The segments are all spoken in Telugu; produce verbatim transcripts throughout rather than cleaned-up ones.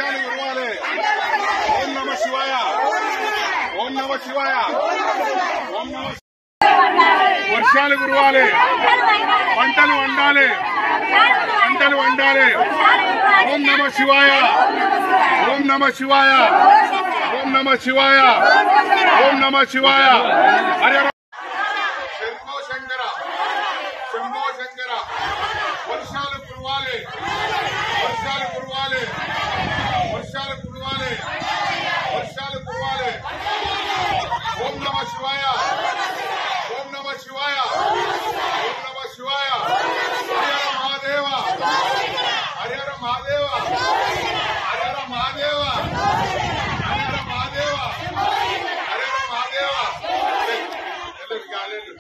వర్షాలు కురవాలి. ఓం నమ శివాయ. ఓం నమ శివాయ. ఓం నమ వర్షాలు కురవాలి. పంటలు వండాలి. పంటలు వండాలి. ఓం నమ శివాయ. ఓం నమ శివాయ. ఓం నమ శివాయ. ఓం నమ శివాయ. హరి శంభో శంకర. శంభో శంకర. వర్షాలు కురవాలి. వర్షాలు కురవాలి. వర్షాలు కురవాలి. వర్షాలు కురవాలి. ఓం నమ శివాయ. ఓం నమ శివాయ. ఓం నమ శివాయ. హరిహర మహాదేవ. హరిహర మహాదేవ. హరిహర మహాదేవ. హరిహర మహాదేవ. హరిహర మహాదేవ. గాలేదు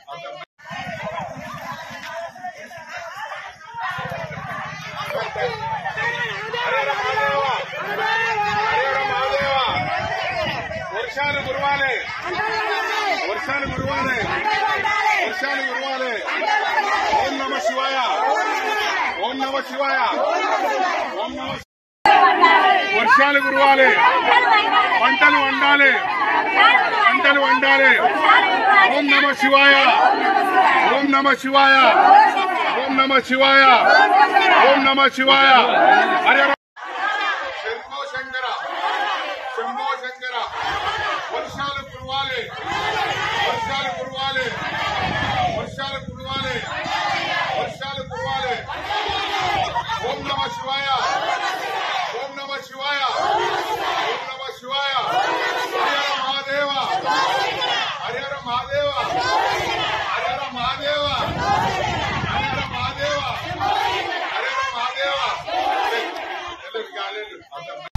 హరిహర మహాదేవ. హరిహర మహాదేవ. వర్షాలు కురవాలి. వర్షాలు కురవాలి. వర్షాలు కురవాలి. ఓం నమ శివాయ. ఓం నమ శివాయ. ఓం నమ వర్షాలు కురవాలి. పంటలు వండాలి. పంటలు వండాలి. ఓం నమ శివాయ. ఓం నమ శివాయ. ఓం నమ శివాయ. ఓం నమ శివాయ. హరి శంభో శంకర. శంభో శంకర. వర్షాలు కురవాలి. వర్షాలు కురవాలి. వర్షాలు కురవాలి. వర్షాలు కురవాలి. ఓం నమ శివాయ. ఓం నమ శివాయ. ఓం నమ శివాయ. హరిహర మహాదేవ. హరిహర మహాదేవ. హరిహర మహాదేవ. హరిహర మహాదేవ. హరిహర మహాదేవ. గాలేదు